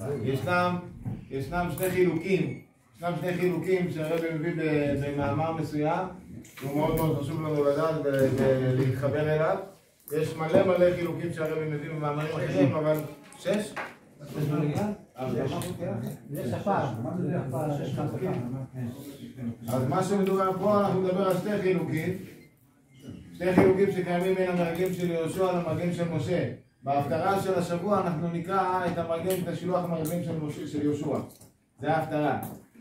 ישנם שני חילוקים שהרבי מביא במאמר מסוים, שהוא מאוד מאוד חשוב לנו לדעת ולהתחבר אליו. יש מלא חילוקים שהרבי מביא במאמרים אחרים, אבל 6? אז מה שמדובר פה, אנחנו מדבר על שני חילוקים שקיימים בין המרגלים של יהושע למרגלים של משה. בהפטרה של השבוע אנחנו נקרא את המרגלים, את השילוח המרגלים של יהושע. זה ההפטרה.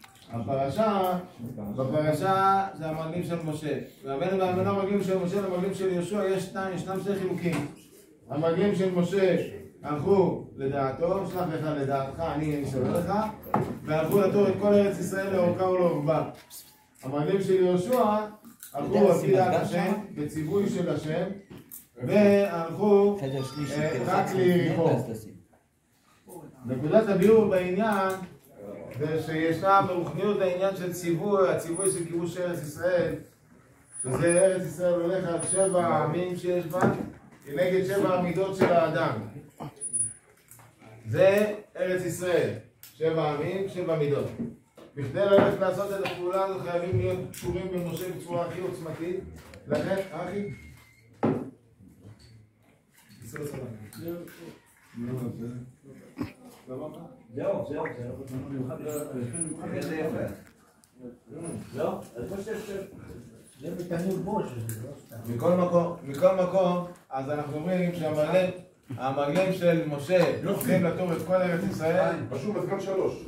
בפרשה זה המרגלים של משה. ובין המרגלים של משה למרגלים של יהושע ישנם שני חילוקים. המרגלים של משה הלכו לדעתו, שלח לך לדעתך, אני אסדר לך, והלכו לתור את כל ארץ ישראל לאורכה ולרוחבה. המרגלים של יהושע הלכו על פי דעת השם, בציווי של השם, והלכו רק ליריחו. נקודת הביאור בעניין זה שישנה ברוחניות העניין של הציווי של כיבוש ארץ ישראל, שזה ארץ ישראל הולך על 7 עמים שיש בה, כנגד 7 המידות של האדם. זה ארץ ישראל, 7 עמים, 7 מידות. בכדי ללכת לעשות את הפעולה הזו חייבים להיות קשורים במשה בצורה הכי עוצמתית. לכן, אחי? זהו. מכל מקום, אז אנחנו אומרים שהמרגלים של משה הולכים לתור את כל ארץ ישראל. פשוט בזמן 3.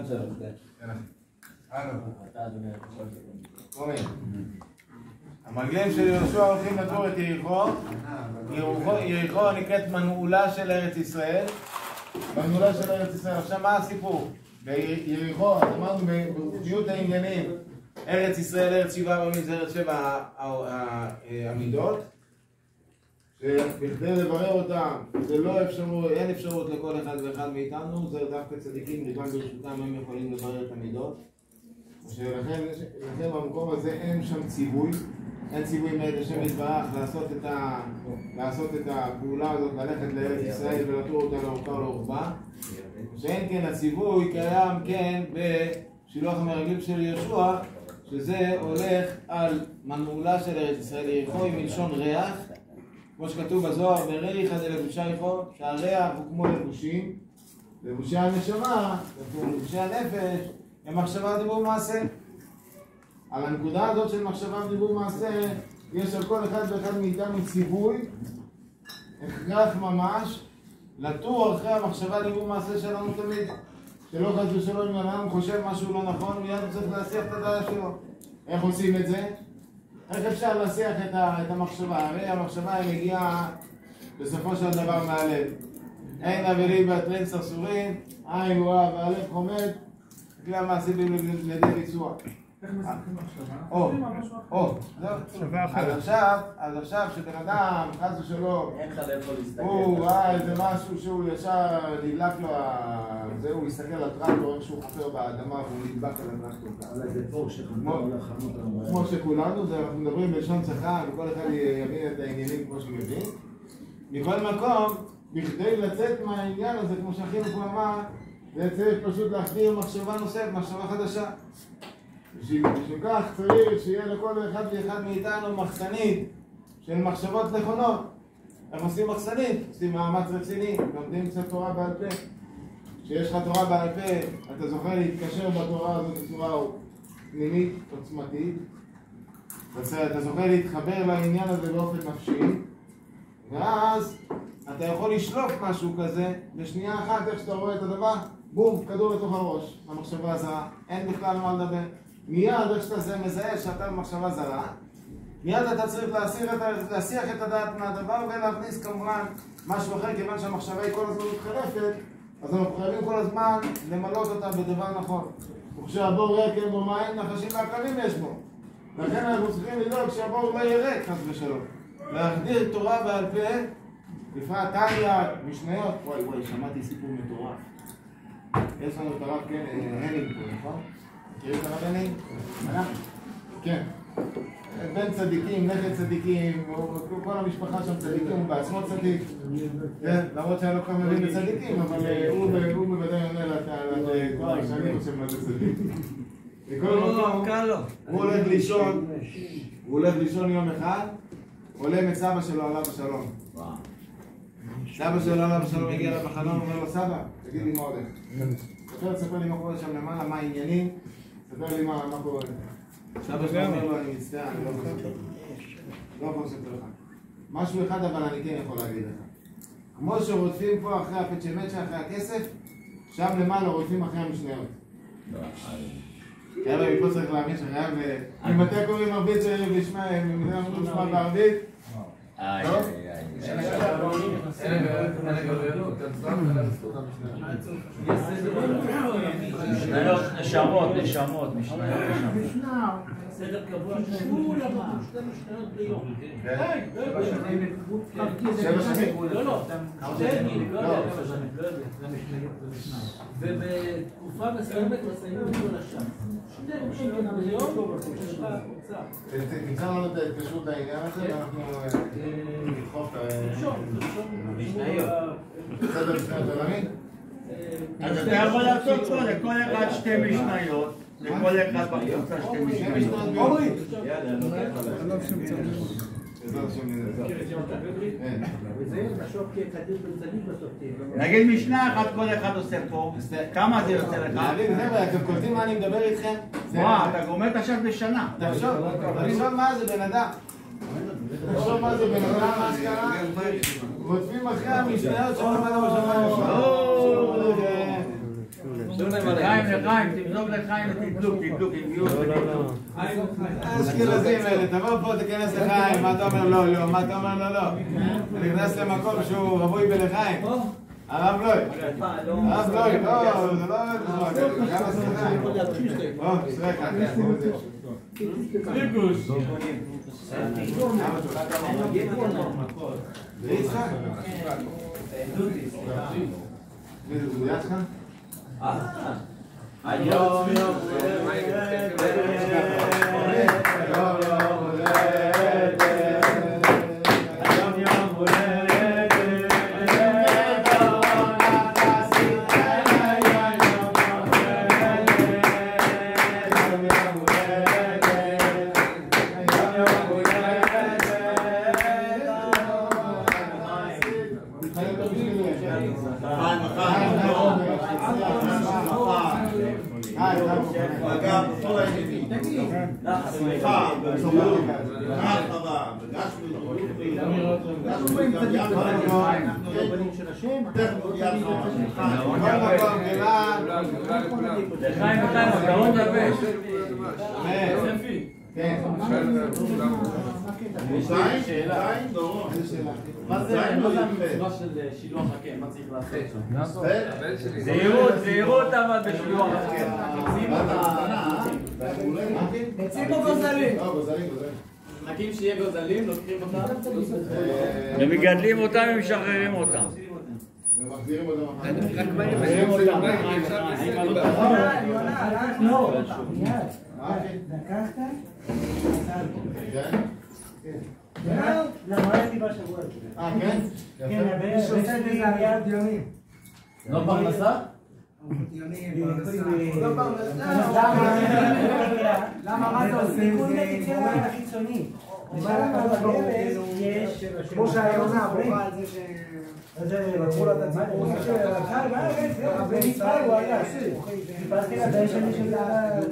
המרגלים של יהושע הולכים לתור את יריחו. יריחו נקראת מנעולה של ארץ ישראל. עכשיו מה הסיפור? ביריחו, אמרנו ברוחניות העניינים, ארץ ישראל, ארץ 7 עמים, זה ארץ 7 המידות. שבכדי לברר אותם, זה לא אפשרות, אין אפשרות לכל אחד ואחד מאיתנו, זה דווקא צדיקים, ריבן ברשותם, הם יכולים לברר את המידות. שלכן במקום הזה אין שם ציווי, אין ציווי מאת השם יתברך לעשות את הפעולה הזאת, ללכת לארץ ישראל ולתור אותה לאורכה ולרוחבה. שאין כן הציווי קיים כן בשילוח המרגלים של יהושע, שזה הולך על מנעולה של ארץ ישראל. יריחו היא מלשון ריח, כמו שכתוב בזוהר, בריחא דלבושי יריחו, שהריח הוא כמו לבושים, לבושי הנשמה, לבושי הנפש, הם מחשבה דיבור מעשה. על הנקודה הזאת של מחשבה דיבור מעשה, יש על כל אחד ואחד מאיתנו ציווי, הכרח ממש, לתור אחרי המחשבה דיבור מעשה שלנו תמיד. שלא חס ושלום אם אדם חושב משהו לא נכון, מיד הוא צריך להסיח את הדעה שלו. איך עושים את זה? איך אפשר להסיח את המחשבה? הרי המחשבה היא מגיעה בסופו של דבר מהלב. אין אווירי באתרין סרסורים, עין רואה והלב חומד, כלי המעשים לידי ביצוע. איך מסתכלים מחשבה? אז עכשיו שבן אדם, חס ושלום, אין לך לאיפה להסתכל. הוא ראה איזה משהו שהוא ישר נדלק לו, הוא יסתכל על טרקטור, איך שהוא חופר באדמה והוא נדבק על הטרקטור. אולי זה פה שחמור לחנות לנו. כמו שכולנו, אנחנו מדברים בלשון צחק וכל אחד יבין את העניינים כמו שהוא מבין. מכל מקום, בכדי לצאת מהעניין הזה, כמו שהחינוך הוא אמר, זה צריך פשוט להחדיר מחשבה נוספת, מחשבה חדשה. בשביל כך צריך שיהיה לכל אחד ואחד מאיתנו מחסנית של מחשבות נכונות. איך עושים מחסנית? עושים מאמץ רציני, לומדים קצת תורה בעל פה. כשיש לך תורה בעל פה, אתה זוכה להתקשר בתורה הזאת בצורה פנימית, עוצמתית. אתה זוכה להתחבר לעניין הזה באופן נפשי, ואז אתה יכול לשלוף משהו כזה, בשנייה אחת איך שאתה רואה את הדבר, בום, כדור לתוך הראש, המחשבה זרה, אין בכלל מה לדבר. מיד איך שאתה מזהה שאתה במחשבה זרה, מיד אתה צריך להסיח את הדעת מהדבר ולהכניס כמובן משהו אחר, כיוון שהמחשבה היא כל הזמן מתחלפת, אז אנחנו חייבים כל הזמן למלות אותה בדבר נכון. וכשהבור ריק אין בו מים, נחשים ועקרבים יש בו. לכן אנחנו צריכים לדאוג שהבור לא יהיה ריק, חס ושלום. להחדיר תורה בעל פה, בפרט תניא, משניות. וואי, שמעתי סיפור מטורף. יש לנו את הרב הנינג פה, נכון? מכירים את הרב הנינג? כן. בן צדיקים, נכד צדיקים, כל המשפחה שם צדיקים, הוא בעצמו צדיק. למרות שאני לא כל כך מבין בצדיקים, אבל הוא בוודאי עונה חושב מה זה סדיק. מכל מקום, הוא הולך לישון יום אחד, עולה את סבא שלו עליו השלום. סבא שלו עליו השלום הגיע למחנון, אומר לו, סבא, תגיד לי מה הולך. תספר לי מה קורה שם למעלה, מה העניינים, תספר לי מה קורה. סבא שלו אומר לו, אני מצטער, אני לא יכול לספר לך. משהו אחד אבל אני כן יכול להגיד לך. כמו שרודפים פה אחרי הפצ'מצ'ה, אחרי הכסף, שם למעלה רודפים אחרי המשניות. חבר'ה, מפה צריך להבין שחייב... ממתי קוראים ערבית שנשמע בערבית? טוב? נשמות, סדר קבוע שכולם שתי משניות ביום. שבע שנים? לא, שתיים, לא יודע, ובתקופה מסוימת מסיימים את כל השם. שתי משניות ביום, תמצא לנו את ההתקשרות לעניין הזה ואנחנו נדחוף את משניות. בסדר משניות עולמי? אז אתה יכול לעשות פה לכל אחד שתי משניות, לכל אחד בקבוצה שתי משניות. אורי! נגיד משנה אחת כל אחד עושה פה, כמה זה יוצא לך? חבר'ה, אתם קולטים מה אני מדבר איתכם? אתה גומר עכשיו בשנה. תחשוב מה זה בן אדם. תחשוב מה זה בן אדם, מה שקרה? רודפים אחרי המשניות של חמד המשמיים. לחיים, תבדוק לחיים ותדלוק, עם גיוס ותדלוק. אשכנזים האלה, תבוא פה, תיכנס לחיים, מה אתה אומר לא, מה אתה אומר לא. אתה נכנס למקום שהוא רווי בלחיים. הרב לוי, לא, זה לא עובד בצורה, גם הסכניים. סליחה, ריגוש. זה יצחק? זה יצחק? היום יום מה זה הצורה של שילוח הקן? מה צריך לעשות? זהירות אבל בשילוח הקן. ביצים או גוזלים? מחכים שיהיה גוזלים, לוקחים אותם? ומגדלים אותם ומשחררים אותם. ומחזירים אותם. לקחת? למדתי בשבוע הזה. כן? כן, הבן שלי היה דיונים. לא פרנסה? לא פרנסה. למה? מה זה עושים? זה גורם החיצוני. כמו שהיונה בוכה על זה ש... לקחו לה את הציפור. זה נפרד, הוא היה. חיפשתי לבן שלי שזה היה...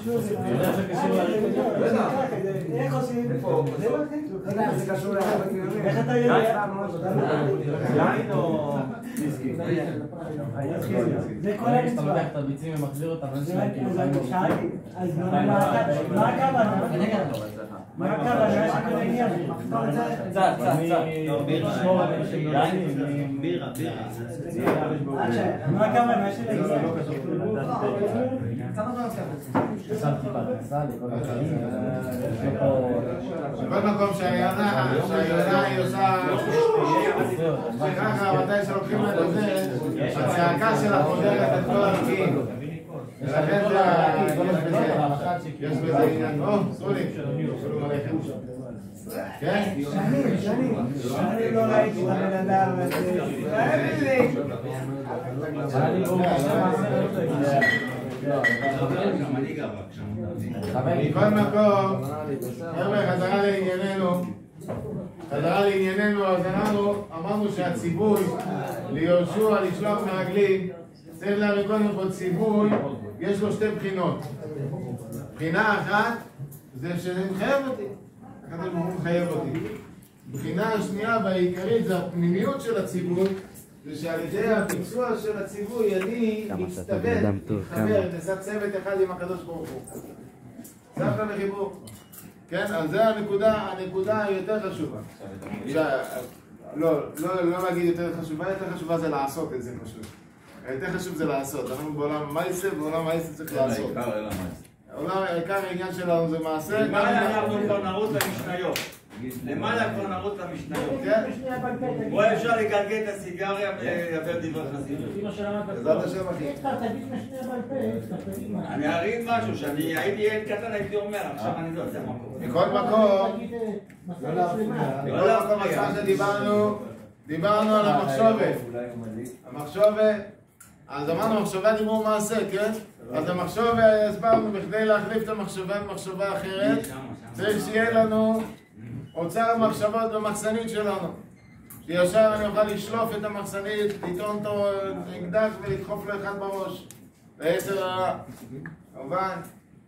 איך עושים? זה קשור להחלטים. איך אתה יודע? יין או דיסקי? זה כל המצווה. אתה לוקח את הביצים ומחזיר אותם, אז שאלתי, אז מה הכוונה? מה הכוונה שכל העניין? צד. בירה. מה הכוונה של העניין? בכל מקום שהיונה היא עושה שככה, מתי שלוקחים לה את זה, הצעקה שלה חודרת את כל הרקיעים. ולכן יש בזה עניין. סולי, שלום עליכם. כן? אני לא ראיתי את הבן אדם הזה. גם אני גר רק שם. מכל מקום, חבר'ה, חזרה לענייננו, אז אמרנו שהציווי ליהושע לשלוח מרגלים, צריך להביא קודם כל ציווי, יש לו שתי בחינות. בחינה אחת זה שזה מחייב אותי, הקדוש ברוך הוא מחייב אותי. בחינה השנייה והעיקרית זה הפנימיות של הציווי, זה שעל ידי הביצוע של הציווי אני מתחבר, נעשה צוות אחד עם הקדוש ברוך הוא. ספר לחיבור. כן, אז זה הנקודה היותר חשובה. לא להגיד יותר חשובה זה לעשות את זה פשוט. יותר חשוב זה לעשות. אנחנו בעולם מייסר, בעולם מייסר צריך לעשות. העיקר העניין שלנו זה מעשה. למעלה אנחנו כבר נרוץ למשניות. למעלה כבר נרוץ למשניות. בוא אפשר לגלגל את הסיגריה ולדבר דברי חסידות. בעזרת השם אחי. אני ארים משהו, שאני הייתי ילד קטן הייתי אומר, עכשיו אני לא יודע מה קורה. מכל מקום, מה שדיברנו על המחשובת. אז אמרנו מחשבה דיבור מעשה, כן? אז המחשובה הסברנו בכדי להחליף את המחשבה במחשבה אחרת, צריך שיהיה לנו אוצר מחשבות במחסנית שלנו. שישר אני אוכל לשלוף את המחסנית, לטעון אותו אקדח ולדחוף לו אחד בראש. ליתר הרע. כמובן.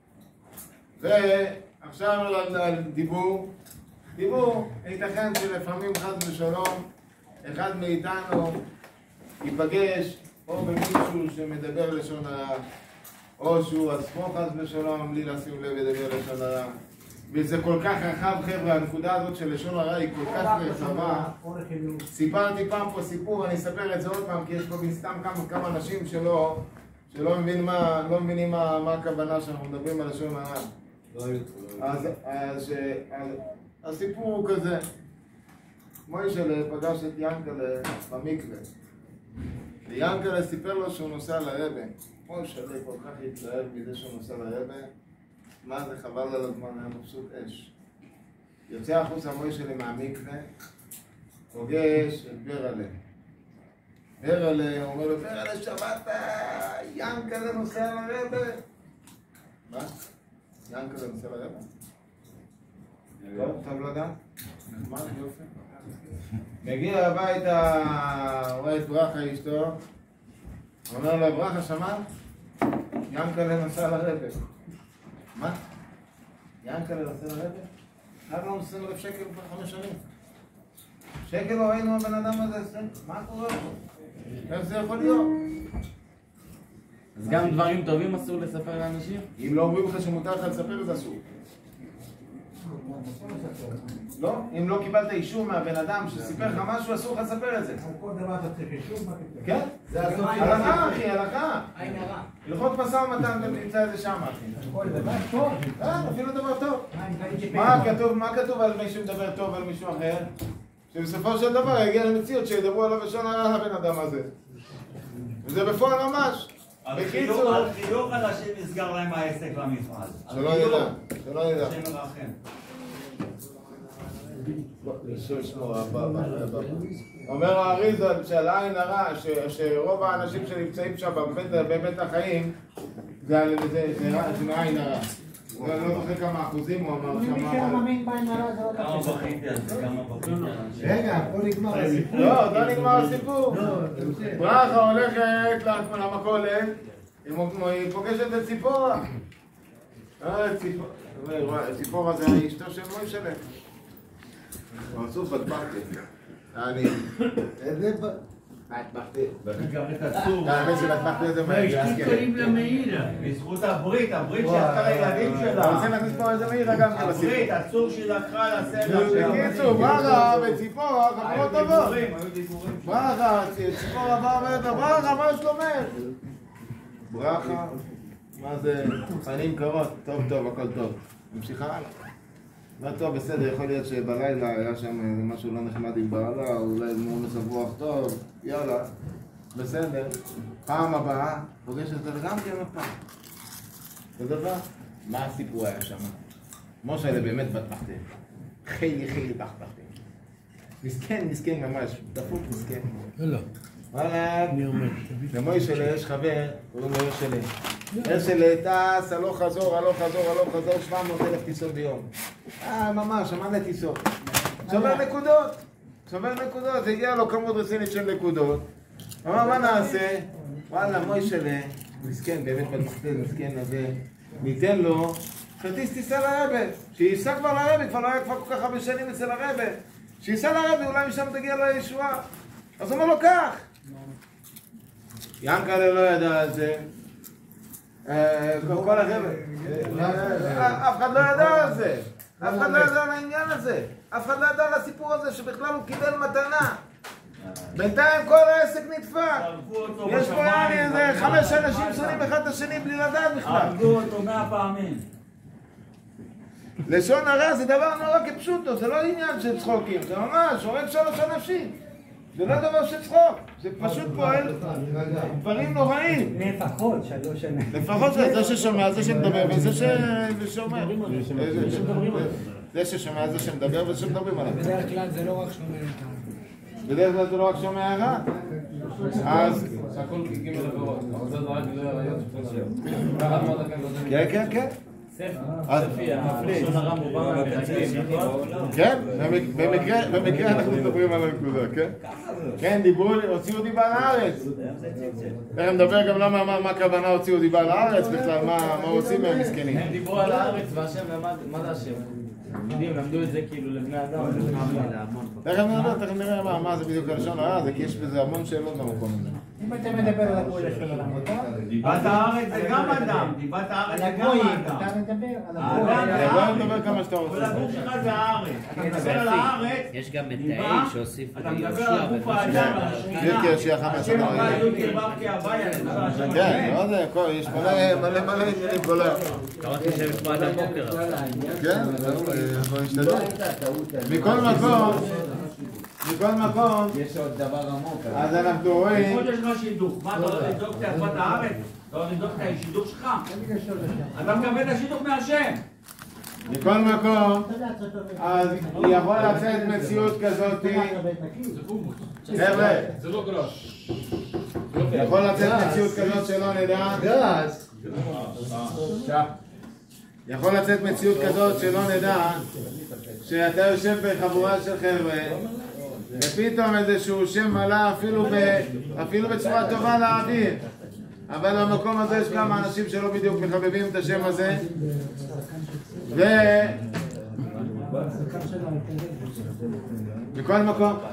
ועכשיו על דיבור. דיבור, ייתכן שלפעמים חס ושלום, אחד מאיתנו ייפגש או במישהו שמדבר לשון הרע, או שהוא עצמו חס ושלום, בלי לשים לב לדבר לשון הרע. וזה כל כך רחב, חבר'ה, הנקודה הזאת של לשון הרע היא כל כך רחבה. סיפרתי פעם פה סיפור, אני אספר את זה עוד פעם, כי יש פה סתם כמה אנשים שלא מבינים מה הכוונה שאנחנו מדברים על לשון הרע. אז הסיפור הוא כזה. מוישלה פגש את ינקלה במקווה. ויאנקלה סיפר לו שהוא נוסע לרבא. מוישלה כל כך התלהב מזה שהוא נוסע לרבא. מה זה חבל על הזמן, היה מבסוט אש. יוצא החוצה מוישלה מהמקווה, פוגש את ברלה. ברלה, הוא אומר לו, ברלה שבאת, ינקלה נוסע לרבא. מה? ינקלה נוסע לרבא? טוב לדעת? מה? יופי. מגיע הביתה, רואה את ברכה אשתו, אומר לה, ברכה שמעת? ינקלה נוסע לרבא. מה? ינקלה נוסע לרבא? רק לא 20,000 שקל כבר 5 שנים. שקל לא ראינו הבן אדם הזה, מה קורה פה? איך זה יכול להיות? אז גם דברים טובים אסור לספר לאנשים? אם לא אומרים לך שמותר לך לספר, זה אסור. לא, אם לא קיבלת אישור מהבן אדם שסיפר לך משהו, אסור לך לספר את זה. על כל דבר אתה צריך אישור? כן? הלכה אחי, הלכה. הלכות משא ומתן נמצא את זה שם אחי. כל דבר טוב? אפילו דבר טוב. מה כתוב על מישהו מדבר טוב על מישהו אחר? שבסופו של דבר יגיע למציאות שידברו עליו לשון הרע לבן אדם הזה. וזה בפועל ממש. בקיצור... על חיוך אנשים נסגר להם העסק למפעל. שלא ידע. השם מרחם. אומר האריזל שעל עין הרע, שרוב האנשים שנמצאים שם בבית החיים זה מעין הרע. לא זוכר כמה אחוזים הוא אמר שם. מי שמאמין בעין הרע זה עוד כמה בכיתי על זה, כמה בכיתי על זה. רגע, פה נגמר הסיפור. לא נגמר הסיפור. ברכה הולכת למכולת, היא פוגשת את ציפורה. ציפורה זה אשתו של מוישלה. רצוף בטבחתי. איזה בטבחתי? האמת שבטבחתי איזה מאיר. קוראים לה מאירה. בזכות הברית שעשתה לילדים שלה. אתה רוצה להכניס פה איזה מאירה גם כן בסיפור. הברית, הצור שלקחה לסלע שלה. בקיצור, ברכה וציפורה, חכמות טובות. ברכה, ציפורה באה ואומרת לה, ברכה, מה שלומך? ברכה, מה זה? פנים קרות, טוב, הכל טוב. ממשיכה הלאה. מה טוב, בסדר, יכול להיות שבלילה היה שם משהו לא נחמד עם בעלה, אולי מצב רוח טוב, יאללה, בסדר. פעם הבאה, פוגשת את זה גם כן הפעם. זה דבר, מה הסיפור היה שם? משה אלה באמת בטחתי. חיילי בטחתי. מסכן ממש, דפוק מסכן. לא. וואלה, למוישלה יש חבר, קוראים לו יושלה. הרשל טס, הלוך חזור, 700,000 טיסות ביום. ממש, מלא טיסות. שובר נקודות, הגיע לו כמות רצינית של נקודות. אמר, מה נעשה? וואלה, מוישלה, מסכן, באמת בתחתית, מסכן הזה, ניתן לו כרטיס טיסה לרבא, שייסע כבר לרבא, כבר לא היה כבר כל כך הרבה שנים אצל הרבא, שייסע לרבא, אולי משם תגיע לו הישועה. אז הוא אומר לו, קח! ינקלה לא ידע על זה, כל החבר'ה, אף אחד לא ידע על זה, אף אחד לא ידע על העניין הזה, אף אחד לא ידע על הסיפור הזה שבכלל הוא קיבל מתנה. בינתיים כל העסק נדפק. יש פה איזה 5 אנשים שונאים אחד את השני בלי לדעת בכלל. הרגו אותו 100 פעמים. לשון הרע זה דבר נורא כפשוטו, זה לא עניין של צחוקים, זה ממש הורג 3 אנשים. זה לא דבר של צחוק, זה פשוט פועל דברים נוראים. לפחות 3 שנים. לפחות זה ששומע, זה שמדבר וזה ששומע. זה ששומע, זה שמדבר וזה שמדברים עליו. בדרך כלל זה לא רק שומע רע. בדרך כלל זה לא רק שומע רע. אז... שהכל גימל עבירות, אבל זה רק לא הרעיון של כן, כן. ספי, לשון הרע מובן מהפרקים. כן, במקרה אנחנו מדברים על הנקודה, כן? כן, הוציאו דיבה לארץ. תכף נדבר גם למה, מה הכוונה הוציאו דיבה לארץ בכלל, מה עושים מהם מסכנים. הם דיברו על הארץ והשם, מה זה השם? למדו את זה כאילו לבני אדם. תכף נראה מה זה בדיוק הלשון הרע, זה כי יש בזה המון שאלות במקום הזה. אם אתה מדבר על הגוי של העולם, דיבת הארץ זה גם אדם, דיבת הארץ זה גם אדם. אתה מדבר על בוא נדבר כמה שאתה רוצה. כל הגוף שלך זה הארץ. אתה מדבר על הארץ, יש גם את האיש שהוסיפו אתה מדבר על הגוף האדם, על השכינה. כן, כי השיח השם הבא יהודי רבקי הבאי, אתה מדבר על השם כן, לא יודע, יש מלא עניינים כל היום. קראתי שיש פה עד הבוקר. כן, אנחנו נשתדל. מכל מקום, יש עוד דבר עמוק. אז אנחנו רואים... יש לך שידוך. מה, אתה הולך לבדוק את אדמת הארץ? אתה הולך לבדוק את השידוך שלך? אתה מקבל את השידוך מהשם. מכל מקום, אז יכול לצאת מציאות כזאת, חבר'ה, זה לא גרש. יכול לצאת מציאות כזאת שלא נדע, יכול לצאת מציאות כזאת שלא נדע, שאתה יושב בחבורה של חבר'ה, ופתאום איזשהו שם עלה אפילו בצורה טובה לאוויר, אבל במקום הזה יש כמה אנשים שלא בדיוק מחבבים את השם הזה, מכל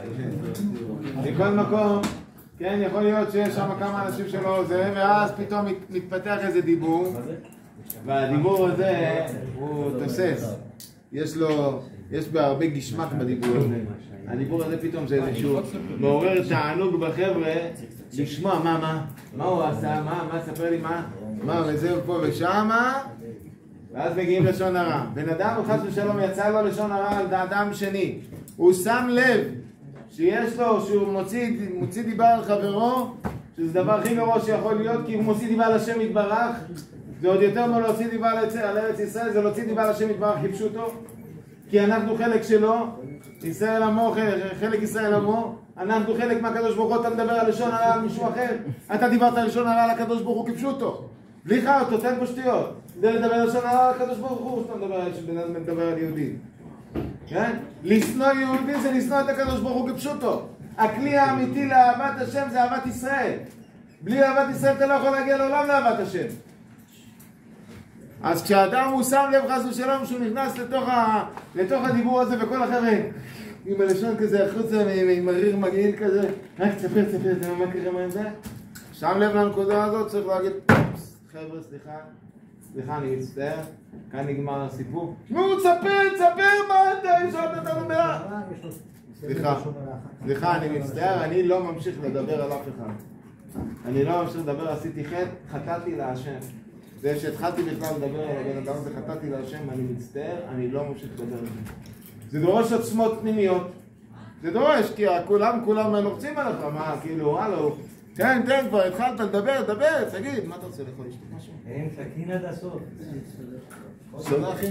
מקום, כן, יכול להיות שיש שם כמה אנשים שלא זה, ואז פתאום מתפתח איזה דיבור, והדיבור הזה הוא תוסס, יש בה הרבה גשמק בדיבור הזה. הדיבור הזה פתאום זה איזשהו מעורר תענוג בחבר'ה לשמוע מה הוא עשה, מה ספר לי מה וזהו פה ושמה, ואז מגיעים לשון הרע. בן אדם חס ושלום יצא לו לשון הרע על אדם שני, הוא שם לב שיש לו, שהוא מוציא דיבה על חברו, שזה דבר הכי גרוע שיכול להיות, כי הוא מוציא דיבה על השם יתברך, זה עוד יותר מה להוציא דיבה על ארץ ישראל, זה להוציא דיבה על השם יתברך כפשוטו, כי אנחנו חלק שלו, ישראל עמו, חלק ישראל עמו, אנחנו חלק מהקדוש ברוך הוא. אתה מדבר על לשון הרע על מישהו אחר, אתה דיברת על לשון הרע על הקדוש ברוך הוא כפשוטו, בלי חרטות, תן פה שטויות, כדי לדבר על לשון הרע על הקדוש ברוך הוא, שאתה מדבר על יהודי, כן? לשנוא יהודי זה לשנוא את הקדוש ברוך הוא כפשוטו. הכלי האמיתי לאהבת השם זה אהבת ישראל. בלי אהבת ישראל אתה לא יכול להגיע לעולם לאהבת השם. אז כשאדם הוא שם לב חס ושלום שהוא נכנס לתוך הדיבור הזה, וכל החבר'ה עם הלשון כזה החוצה, עם הריר מגעיל כזה, רק תספר, מה קרה מה עם זה? שם לב לנקודה הזאת, צריך להגיד, חבר'ה סליחה, אני מצטער, כאן נגמר הסיפור. נו, תספר מה אתה, ישרת אותנו בעד. סליחה, אני מצטער, אני לא ממשיך לדבר על אף אחד. אני לא ממשיך לדבר, עשיתי חטאתי להשם. זה שהתחלתי בכלל לדבר על הבן אדם הזה, חטאתי להשם, אני מצטער, אני לא ממשיך לדבר על זה. זה דורש עוצמות פנימיות. זה דורש, כי כולם לוחצים עליך, מה, כאילו, הלו, כן, כבר התחלת לדבר, תגיד, מה אתה רוצה לאכול? לשתות משהו? אין סכין עד הסוף. סודה, אחי?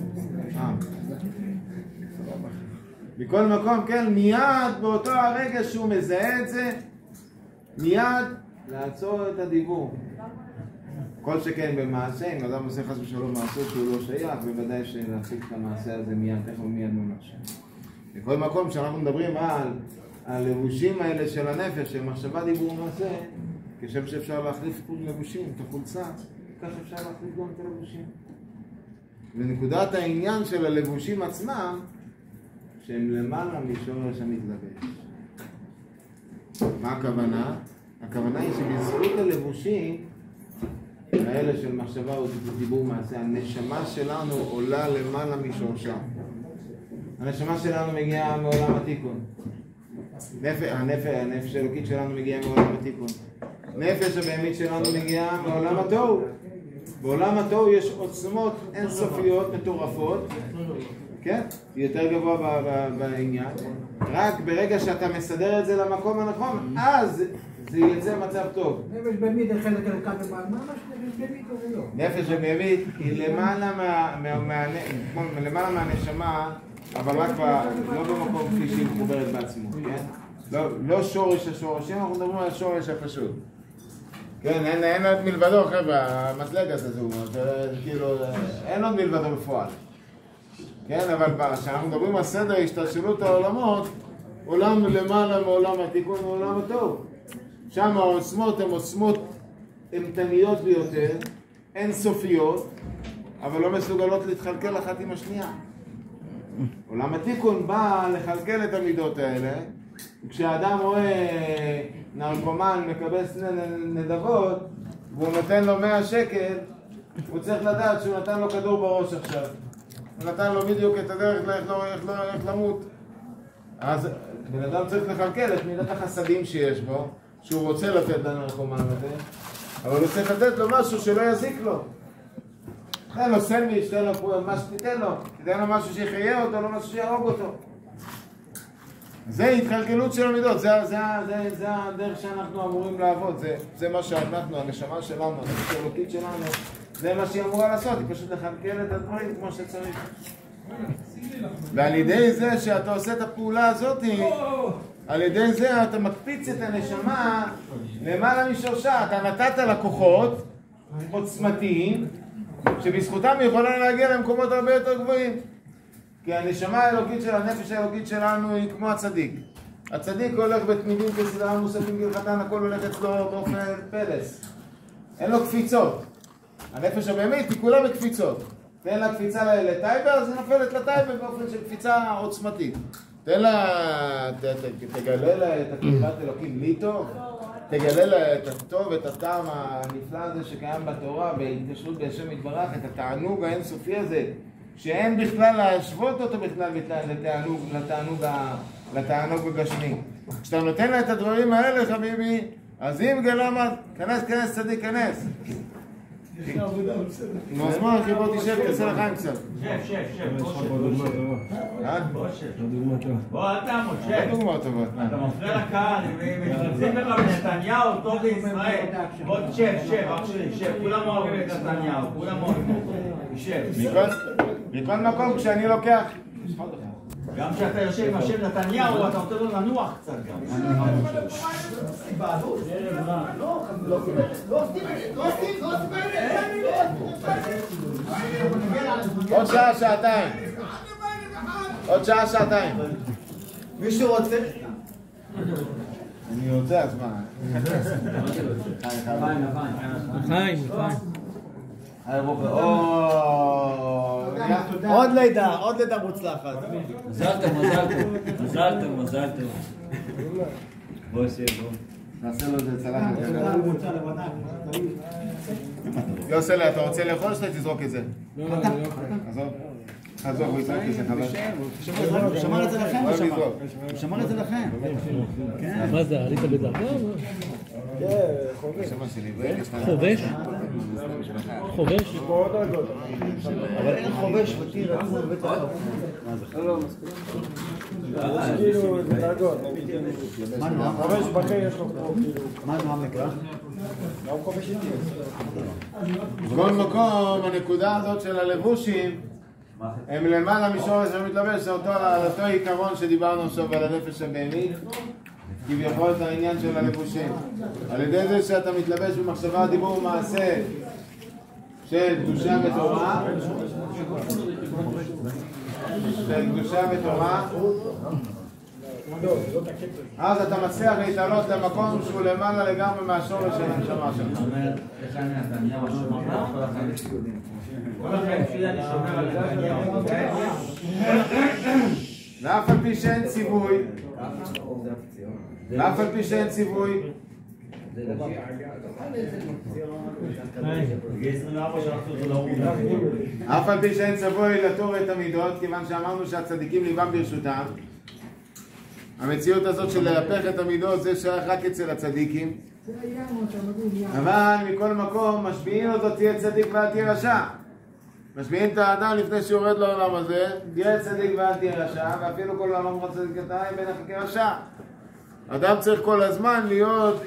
מכל מקום, כן, מיד באותו הרגע שהוא מזהה את זה, מיד לעצור את הדיבור. כל שכן במעשה, אם אדם עושה חס ושלום מעשה שהוא לא שייך, בוודאי שלהפסיק את המעשה הזה מיד, איך הוא מיד ממש. בכל מקום שאנחנו מדברים על הלבושים האלה של הנפש, של מחשבה, דיבור ומעשה, כשם שאפשר להחליף לבושים, את החולצה, כך אפשר להחליף גם את הלבושים. ונקודת העניין של הלבושים עצמם, שהם למעלה משורש המתלבש. מה הכוונה? הכוונה היא שבזכות הלבושים, האלה של מחשבה ודיבור מעשה, הנשמה שלנו עולה למעלה משורשה. הנשמה שלנו מגיעה מעולם התיקון. הנפש האלוקית שלנו מגיעה מעולם התיקון. נפש הבהמית שלנו מגיעה מעולם התוהו. בעולם התוהו יש עוצמות אינסופיות מטורפות, כן? יותר גבוה בעניין. רק ברגע שאתה מסדר את זה למקום הנכון, אז זה יצא מצב טוב. נפש בהמית זה חלק הלקה במעלה, מה שנפש בהמית או לא? נפש בהמית היא למעלה מהנשמה, אבל רק לא במקום כפי שהיא מחוברת בעצמו, כן? לא שורש השורשים, אנחנו מדברים על השורש הפשוט. כן, אין עוד מלבדו, חבר'ה, המזלג הזה הוא, כאילו, אין עוד מלבדו בפועל. כן, אבל כשאנחנו מדברים על סדר השתלשלות העולמות, עולם למעלה מעולם התיקון ועולם הטוב. שם העוצמות הן עוצמות אימתניות ביותר, אינסופיות, אבל לא מסוגלות להתחלקל אחת עם השנייה. עולם התיקון בא לחלקל את המידות האלה, כשהאדם רואה נרקומן מקבץ נדבות, והוא נותן לו 100 שקל, הוא צריך לדעת שהוא נתן לו כדור בראש עכשיו. הוא נתן לו בדיוק את הדרך איך למות. אז בן אדם צריך לחלקל את מידת החסדים שיש בו, שהוא רוצה לתת לנרקומן הזה, אבל הוא צריך לתת לו משהו שלא יזיק לו. תן לו סנדוויץ', תן לו מה שתיתן לו, תתן לו משהו שיחיה אותו, לא משהו שיהרוג אותו. זה התחלקלות של המידות, זה הדרך שאנחנו אמורים לעבוד, זה מה שאנחנו, הנשמה שלנו, הנפש האלוקית שלנו, זה מה שהיא אמורה לעשות, היא פשוט לחלקל את הדברים כמו שצריך. ועל ידי זה שאתה עושה את הפעולה הזאת, על ידי זה אתה מקפיץ את הנשמה למעלה משורשה, אתה נתת לקוחות עוצמתיים, שבזכותם היא יכולה להגיע למקומות הרבה יותר גבוהים. כי הנשמה האלוקית של הנפש האלוקית שלנו היא כמו הצדיק. הצדיק הולך בתמידים כסדרה מוספים כהלכתן, הכל הולך אצלו באופן פלס. אין לו קפיצות. הנפש הבהמית היא כולה בקפיצות. תן לה קפיצה לטייבה, אז היא נופלת לטייבה באופן של קפיצה עוצמתית. תן לה, תגלה לה את הקרבת אלוקים ליטו, תגלה לה את הטוב, את הטעם הנפלא הזה שקיים בתורה, בהתקשרות בהשם יתברך, את התענוג האינסופי הזה, שאין בכלל להשוות אותו בכלל לתענוג הגשמי. כשאתה נותן לה את הדברים האלה, חביבי, אז אם גלמה, כנס צדיק, כנס. נו, אז מה, בוא תשב, תעשה לחיים קצת. שב, בוא, אל תעמוד, שב. לא דוגמא טובות. אתה מפריע לקהל, מתרצים לך בנתניהו, טוב לישראל. בוא, שב, אח שלי, שב, כולם אוהבים את נתניהו, כולם אוהבים אותו. שב. מכל מקום, כשאני לוקח... גם כשאתה יושב עם השם נתניהו, אתה נותן לו לנוח קצת גם. עוד שעה, שעתיים. עוד שעה, שעתיים. מישהו רוצה? אני רוצה, אז מה? חיים. עוד לידה מוצלחת. מזל טוב. בוא שב, בוא. נעשה לו את זה צלחת. יוסלה, אתה רוצה לאכול או שאתה תזרוק את זה? לא, עזוב, הוא יזרוק את זה, חבל. הוא שמר את זה לכם, הוא שמר את זה לכם. מה זה, עלית בדרגה? חובש? חובש? אבל אין חובש ותיר עצמו בבית הרב. מה זה? לא, כאילו, זה דרגות. חובש בכיר יש לו פה, כאילו. מה המקרא? גם חובש איתי. בכל מקום, הנקודה הזאת של הלבושים הם למעלה משורש המתלבש, זה אותו עיקרון שדיברנו עכשיו על הנפש הבהמית, כביכול את העניין של הלבושים. על ידי זה שאתה מתלבש במחשבה, דיבור ומעשה, של קדושה ותורה, של קדושה ותורה, אז אתה מצליח להתעלות למקום שהוא למעלה לגמרי מהשורש של הנשמה שלך. ואף על פי שאין ציווי, ואף על פי שאין ציווי, אף על פי שאין ציווי לתור את המידות, כיוון שאמרנו שהצדיקים ליבם ברשותם, המציאות הזאת של להפך את המידות זה שייך רק אצל הצדיקים, אבל מכל מקום משביעים אותו תהיה צדיק ואל תהיה רשע. משביעים את האדם לפני שהוא יורד לעולם הזה, תהיה צדיק ואל תהיה רשע, ואפילו כל העולם רוצה צדיקתיים בין החכה רשע. אדם צריך כל הזמן להיות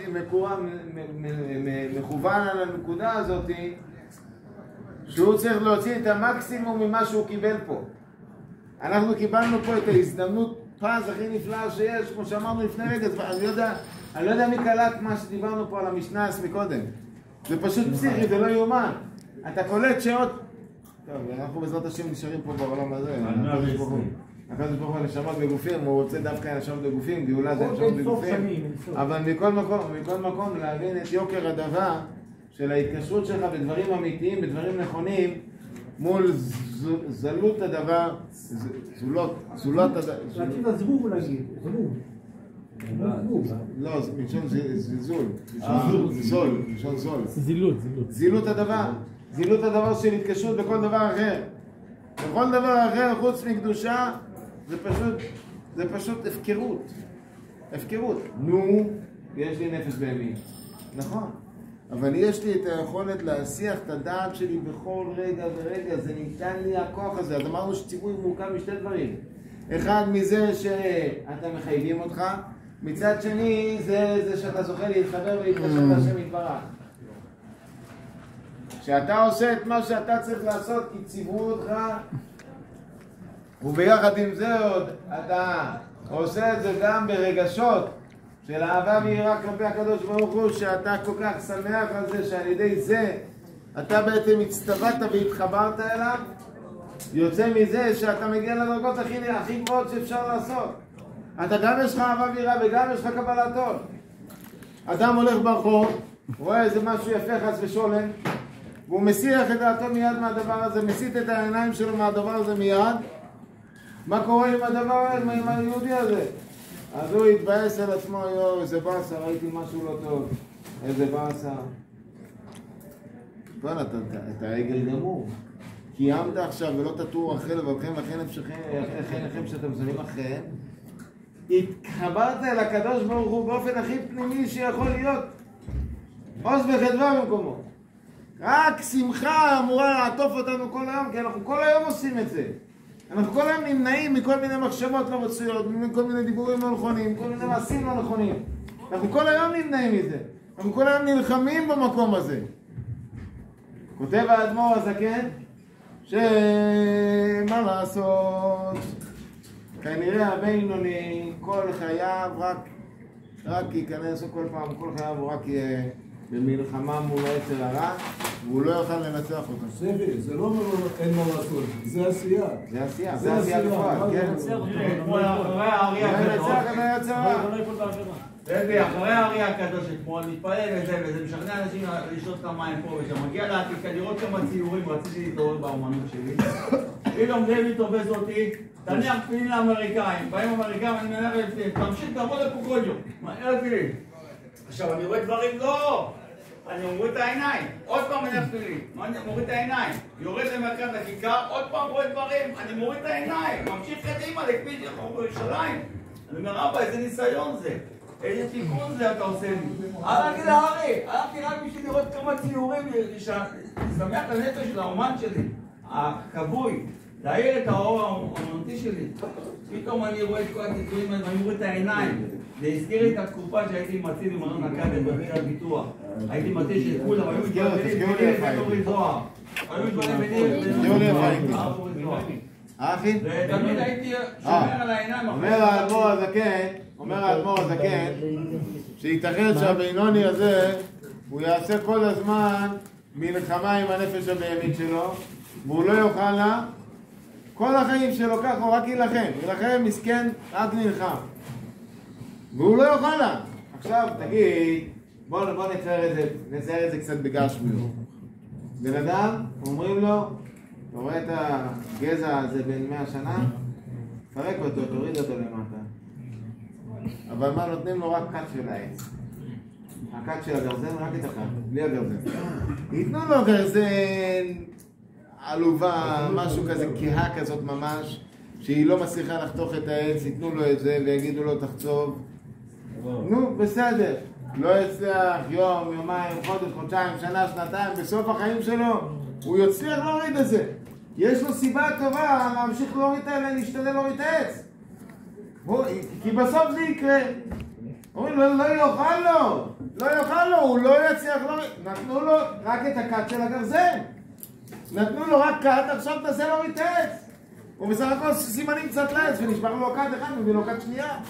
מכוון על הנקודה הזאת, שהוא צריך להוציא את המקסימום ממה שהוא קיבל פה. אנחנו קיבלנו פה את ההזדמנות פז הכי נפלאה שיש, כמו שאמרנו לפני רגע. אני לא יודע מי קלט מה שדיברנו פה על המשנס מקודם. זה פשוט פסיכי, זה לא יאומן. אתה קולט שעוד... טוב, אנחנו בעזרת השם נשארים פה בעולם הזה. הקדוש ברוך הוא נשמות בגופים, הוא רוצה דווקא נשמות בגופים, גאולה זה נשמות בגופים. אבל מכל מקום להבין את יוקר הדבר של ההתקשרות שלך בדברים אמיתיים, בדברים נכונים, מול זלות הדבר, זולת הדבר. להגיד הזבוב להגיד, זבוב. לא, מלשון זלזול, מלשון זול. זילות הדבר. זילות הדבר של התקשרות בכל דבר אחר. בכל דבר אחר חוץ מקדושה זה פשוט הפקרות. הפקרות. נו, יש לי נפש בהמי. נכון. אבל יש לי את היכולת להסיח את הדעת שלי בכל רגע ורגע. זה ניתן לי הכוח הזה. אז אמרנו שציווי מורכב משתי דברים. אחד מזה שאתה מחייבים אותך. מצד שני זה שאתה זוכה להתחבר ולהתקשר להשם יתברך. כשאתה עושה את מה שאתה צריך לעשות כי ציוו אותך, וביחד עם זה עוד אתה עושה את זה גם ברגשות של אהבה ויראה כלפי הקדוש ברוך הוא, שאתה כל כך שמח על זה שעל ידי זה אתה בעצם הצטבעת והתחברת אליו, יוצא מזה שאתה מגיע לדרגות הכי גבוהות שאפשר לעשות. אתה גם יש לך אהבה ויראה וגם יש לך קבלת עול. אדם הולך ברחוב, רואה איזה משהו יפה חס ושולם, והוא מסיח את דעתו מיד מהדבר הזה, מסיט את העיניים שלו מהדבר הזה מיד. מה קורה עם הדבר הזה, עם היהודי הזה? אז הוא התבאס על עצמו, יו, איזה באסה, ראיתי משהו לא טוב, איזה באסה. בוא'נה, אתה העגל גמור. קיימת עכשיו ולא תטור אחרי לבלכם לכן נפשכם שאתם זונים אחריהם. התחברת אל הקדוש ברוך הוא באופן הכי פנימי שיכול להיות. עוז וחדווה במקומו. רק שמחה אמורה לעטוף אותנו כל היום, כי אנחנו כל היום עושים את זה. אנחנו כל היום נמנעים מכל מיני מחשבות לא רצויות, מכל מיני דיבורים לא נכונים, כל מיני מעשים לא נכונים. אנחנו כל היום נמנעים מזה. אנחנו כל היום נלחמים במקום הזה. כותב האדמו"ר הזקן, שמה לעשות? כנראה הבינוני כל חייו רק ייכנס כל פעם, כל חייו הוא רק יהיה במלחמה מול היצר הרע, והוא לא יוכל לנצח אותו. סבי, זה לא אין מה לעשות, זה עשייה. זה עשייה, זה עשייה בפועל, כן. כמו אחרי האריה הקדוש. אחרי האריה הקדוש אתמול, מתפלל וזה משכנע אנשים לשתות את המים פה ושם. מגיע לעתיקה לראות כמה ציורים, רציתי להתעורר באומנות שלי. פתאום דבי תופס אותי, תניח תפילין לאמריקאים. באים אמריקאים, אני מניח לפנים, תמשיך תעבוד לפה כל יום. מהר תפילין. עכשיו אני רואה דברים, לא! אני מוריד את העיניים, עוד פעם מניח תפילין, אני מוריד את העיניים, יורד למרכז הכיכר, עוד פעם רואה דברים, אני מוריד את העיניים, ממשיך קדימה לכביש יחור בירושלים. אני אומר, אבא, איזה ניסיון זה, איזה תיקון זה אתה עושה לי. הלכתי להרי, הלכתי רק בשביל לראות כמה ציורים, לשמח את הנפש של האומן שלי, הכבוי, להעיר את האור האומנותי שלי. פתאום אני רואה את כל התיקונים, אני מוריד את העיניים. זה הזכיר לי את התקופה שהייתי מציל עם אלון הקדת בבית הביטוח. הייתי מציל של כולם, היו מתבלבלים ביני לבין אורי זוהר. היו מתבלבלים ביני לבין אורי זוהר. אחי? ותמיד הייתי שומר על העיניים. אומר האדמו"ר הזקן, שייתכן שהבינוני הזה, הוא יעשה כל הזמן מלחמה עם הנפש הבהמית שלו, והוא לא יאכל לה, כל החיים שלו ככה הוא רק ילחם מסכן, רק נלחם. והוא לא יאכל לה. עכשיו תגיד, בוא נצייר את זה קצת בגשמיות. בן אדם, אומרים לו, אתה רואה את הגזע הזה בין 100 שנה? פרק אותו, תוריד אותו למטה. אבל מה, נותנים לו רק קט של העץ. הקט של הגרזן, רק את הקט, בלי הגרזן. ייתנו לו גרזן, עלובה, משהו כזה, כהה כזאת ממש, שהיא לא מצליחה לחתוך את העץ, ייתנו לו את זה ויגידו לו תחצוב. נו, בסדר. לא יצליח יום, יומיים, חודש, חודשיים, שנה, שנתיים, בסוף החיים שלו, הוא יצליח להוריד את זה. יש לו סיבה טובה להמשיך להוריד את האלה, להשתדל להוריד את העץ. כי בסוף זה יקרה. אומרים לו, לא יאכל לו, הוא לא יצליח להוריד. נתנו לו רק את הקט של הגרזן. נתנו לו רק קט, עכשיו תעשה להוריד את העץ. הוא בסך הכל סימנים קצת לעץ, ונשבר לו קט אחד, מביא לו קט שנייה.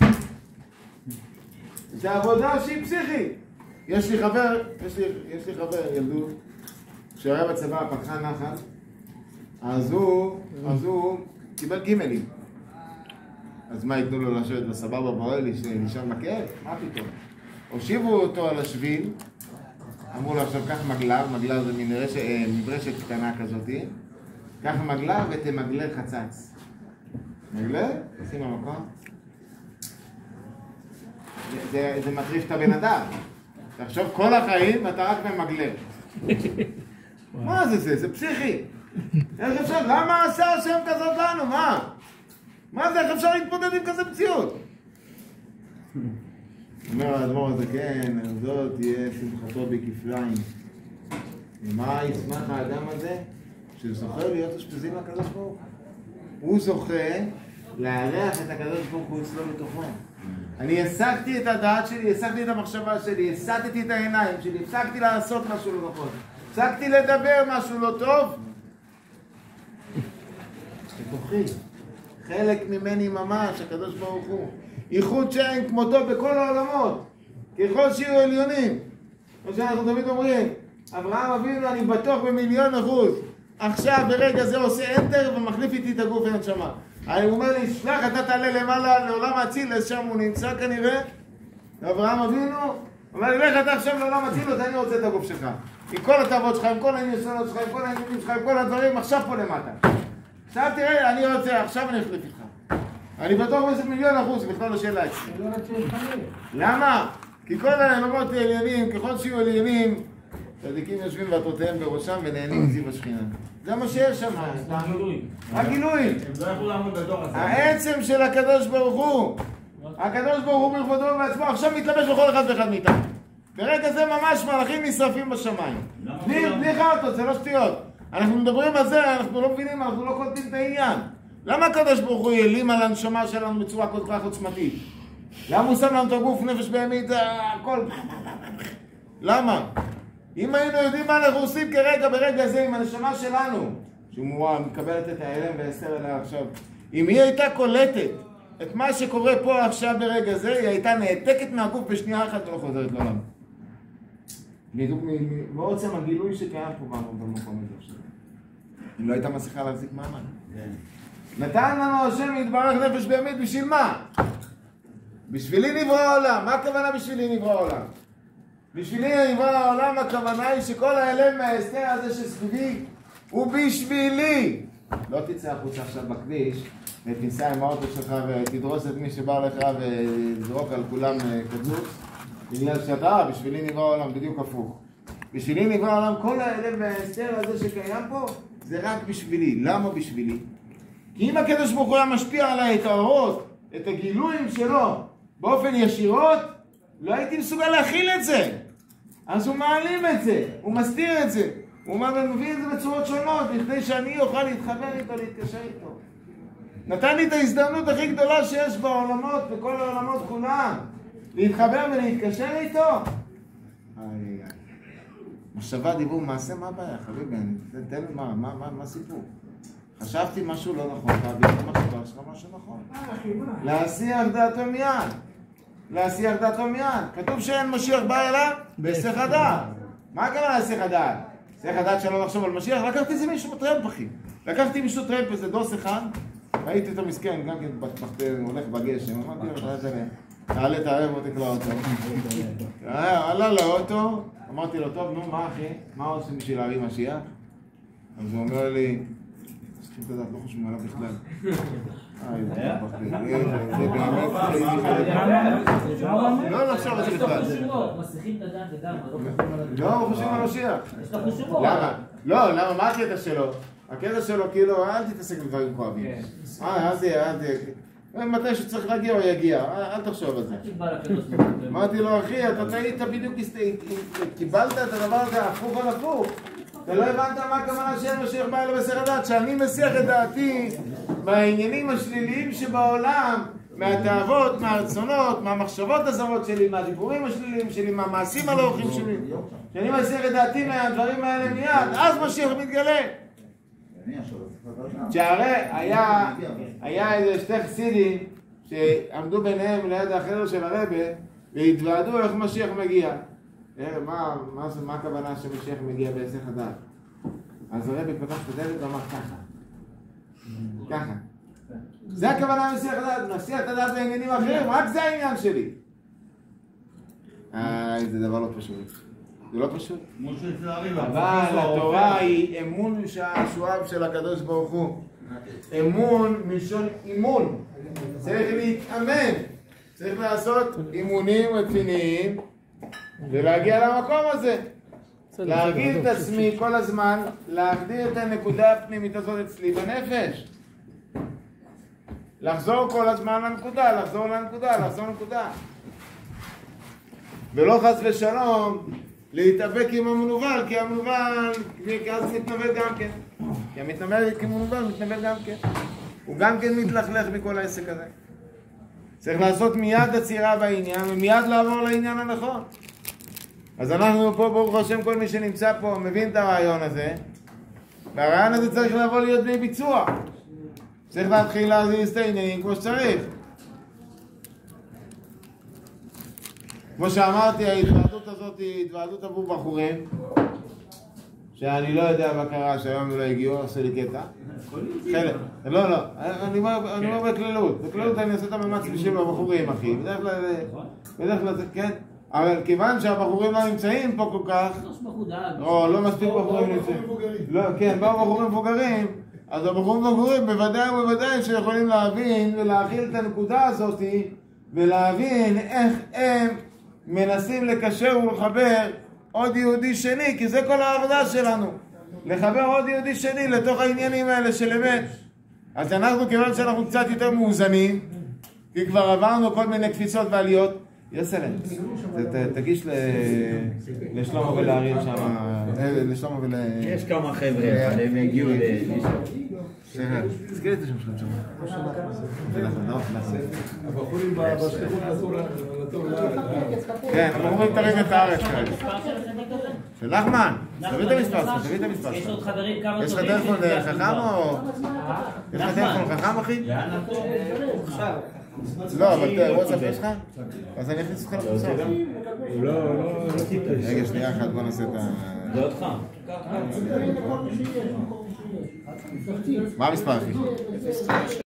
זה עבודה שהיא פסיכית. יש לי חבר ילדות, כשהוא היה בצבא, פתחה נחל, אז הוא קיבל גימלים. אז מה ייתנו לו לשבת בסבבה באוהל, לישון מקל? מה פתאום? הושיבו אותו על השביל, אמרו לו עכשיו קח מגלר זה מין מברשת קטנה כזאת, קח מגלר ותמגלר חצץ. מגלר? שים במקום. זה מטריף את הבן אדם. תחשוב כל החיים אתה רק ממגלר. מה זה? זה פסיכי. איך אפשר? למה עשה השם כזאת לנו? מה זה? איך אפשר להתמודד עם כזה מציאות? אומר האדמו"ר הזה, כן, זאת תהיה שמחתו בכפליים. ומה ישמח האדם הזה? שזוכה להיות אשפזים לקדוש ברוך הוא. הוא זוכה לארח את הקדוש ברוך הוא אצלו בתוכו. אני הסקתי את הדעת שלי, הסקתי את המחשבה שלי, הסתתי את העיניים שלי, הפסקתי לעשות משהו לא נכון, הפסקתי לדבר משהו לא טוב. בתוכי, חלק ממני ממש, הקדוש ברוך הוא. ייחוד שאין כמותו בכל העולמות, ככל שיהיו עליונים. כמו שאנחנו תמיד אומרים, אברהם אבינו, אני בטוח ב1,000,000%. עכשיו ברגע זה עושה אנטר ומחליף איתי את הגוף והנשמה. הוא אומר לי, שלח, אתה תעלה למעלה לעולם האציל, שם הוא נמצא כנראה. אברהם אבינו, אומר לי, לך אתה עכשיו לעולם האציל, אני רוצה את הגוף שלך. עם כל התאוות שלך, עם כל הניסיונות שלך, עם כל העניינים שלך, עם כל הדברים, עכשיו פה למטה. עכשיו תראה, אני רוצה, עכשיו אני אחליף איתך. אני בטוח בזה 1,000,000%, בכלל לא שאלה אצלי. למה? כי כל העולמות עליונים, ככל שיהיו עליונים, צדיקים יושבים ועטותיהם בראשם ונהנים מזיו השכינה. זה מה שיש שם. הגילוי. העצם של הקדוש ברוך הוא. הקדוש ברוך הוא בכבודו ובעצמו עכשיו מתלבש בכל אחד ואחד מאיתנו. ברגע זה ממש מלאכים נשרפים בשמיים. בלי חרטות, זה לא שטויות. אנחנו מדברים על זה, אנחנו לא מבינים, אנחנו לא קולטים את העניין. למה הקדוש ברוך הוא העלים על הנשמה שלנו בצורה כל כך עוצמתית? למה הוא שם לנו את הגוף, נפש בהמית, הכל? למה? אם היינו יודעים מה אנחנו עושים ברגע זה עם הנשמה שלנו, שמורה מקבלת את ההלם והסתר אליה עכשיו, אם היא הייתה קולטת את מה שקורה פה עכשיו ברגע זה, היא הייתה נעתקת מהגוף בשנייה אחת ולא חוזרת לעולם. בעוצם הגילוי שקיים פה במקום הזה עכשיו. היא לא הייתה מצליחה להחזיק מעמד. נתן לנו השם יתברך נפש בהמית בשביל מה? בשבילי נברא העולם. מה הכוונה בשבילי נברא העולם? בשבילי נברא העולם, הכוונה היא שכל ההלם מההסתר הזה שסביבי הוא בשבילי. לא תצא החוצה עכשיו בכביש ותיסע עם האוטו שלך ותדרוס את מי שבא לך וזרוק על כולם כדלות, בגלל שאתה, בשבילי נברא העולם, בדיוק הפוך. בשבילי נברא העולם, כל ההלם וההסתר הזה שקיים פה זה רק בשבילי. למה בשבילי? כי אם הקדוש ברוך הוא היה משפיע עליי את האורות, את הגילויים שלו באופן ישירות, לא הייתי מסוגל להכיל את זה. אז הוא מעלים את זה, הוא מסתיר את זה. הוא מביא את זה בצורות שונות, בכדי שאני אוכל להתחבר איתו, להתקשר איתו. נתן לי את ההזדמנות הכי גדולה שיש בעולמות, בכל העולמות כולם, להתחבר ולהתקשר איתו. מחשבה, דיבור, מעשה, מה הבעיה, חביבי? תן לי מה סיפור? חשבתי משהו לא נכון, תעביר את המחשבה שלך משהו נכון. להסיח דעתו מיד. להסיח דעתו מיד. כתוב שאין משיח בא אליו בהיסח הדעת. מה הכוונה להסיח הדעת? צריך לדעת שלא לחשוב על משיח, לקחתי איזה מישהו טרמפ אחי. לקחתי מישהו טרמפ, איזה דוס אחד, ראיתי אותו מסכן, גם כן הולך בגשם, אמרתי לו, תעלה, תעלה, בוא תקלע אותו. עלה לאוטו, אמרתי לו, טוב, נו, מה אחי? מה עושים בשביל להביא משיח? אז הוא אומר לי, צריכים לדעת, לא חושבים עליו בכלל. זה באמת לא לחשוב על זה בכלל. מסיכים את הדם ודם, לא, חושבים על משיח. יש לך חושבו. למה? לא, למה? מה הקטע שלו? הקטע שלו כאילו, אל תתעסק בדברים כואבים. אל תהיה. מתי שצריך להגיע הוא יגיע, אל תחשוב על זה. אמרתי לו, אחי, אתה טעית בדיוק, קיבלת את הדבר הזה הפוך על הפוך. אתה לא הבנת מה הכוונה של משיח בא אליו בסך הדעת, שאני מסיח את דעתי מהעניינים השליליים שבעולם, מהתאוות, מהרצונות, מהמחשבות הזרות שלי, מהדיבורים השליליים שלי, מהמעשים הלאוכים שלי. שאני מסיח את דעתי מהדברים האלה מיד, אז משיח מתגלה. שהרי היה איזה שתי חסידים שעמדו ביניהם ליד החדר של הרבה והתוועדו איך משיח מגיע. מה הכוונה שמשיח מגיע בהיסח הדעת? אז הרבי פתח את הדלת ואמר ככה. זה הכוונה משיח הדעת, משיח את הדעת בעניינים אחרים, רק זה העניין שלי. זה דבר לא פשוט. זה לא פשוט. אבל התורה היא אמון שואב של הקדוש ברוך הוא. אמון מלשון אימון. צריך להתאמן. צריך לעשות אימונים רציניים ולהגיע למקום הזה. להרגיל את עצמי כל הזמן, להגדיר את הנקודה הפנימית הזאת אצלי בנפש. לחזור כל הזמן לנקודה, לחזור לנקודה. ולא חס ושלום להתאבק עם המנוול, כי המנוול אז מתנבל גם כן. כי המתנבל כמנוול מתנבל גם כן. הוא גם כן מתלכלך מכל העסק הזה. צריך לעשות מיד עצירה בעניין ומיד לעבור לעניין הנכון. אז אנחנו פה, ברוך השם, כל מי שנמצא פה מבין את הרעיון הזה, והרעיון הזה צריך לבוא להיות בלי ביצוע. צריך להתחיל להזיז את העניינים כמו שצריך. כמו שאמרתי, ההתוועדות הזאת היא התוועדות עבור בחורים, שאני לא יודע מה קרה שהיום לא הגיעו, עושה לי קטע. חלק. לא, אני אומר בכללות. בכללות אני עושה את המאמץ בשביל הבחורים, אחי. בדרך כלל זה, כן. אבל כיוון שהבחורים לא נמצאים פה כל כך, או לא מספיק בחורים נמצאים. לא, כן, באו בחורים מבוגרים, אז הבחורים מבוגרים בוודאי שיכולים להבין ולהכיל את הנקודה הזאת, ולהבין איך הם מנסים לקשר ולחבר עוד יהודי שני, כי זה כל העבודה שלנו. לחבר עוד יהודי שני לתוך העניינים האלה של אמת. אז אנחנו, כיוון שאנחנו קצת יותר מאוזנים, כי כבר עברנו כל מיני קפיצות ועליות, יסלם, תגיש לשלמה ולאריאל שם, לשלמה ול... יש כמה חבר'ה, אבל הם הגיעו למישהו. תזכיר את השם שלך שם. הבחורים בשליחות לטוב לארץ. כן, הבחורים תרים את הארץ כאלה. של נחמן, תביא את המספר שלך, יש עוד חברים כמה יש לך טלפון חכם או... יש לך טלפון חכם אחי? לא, אבל וואטסאפ יש לך? אז אני אכניס אותך לקבוצה. לא, רגע, שנייה אחת, בוא נעשה את ה... זה אותך. מה המספר אחי?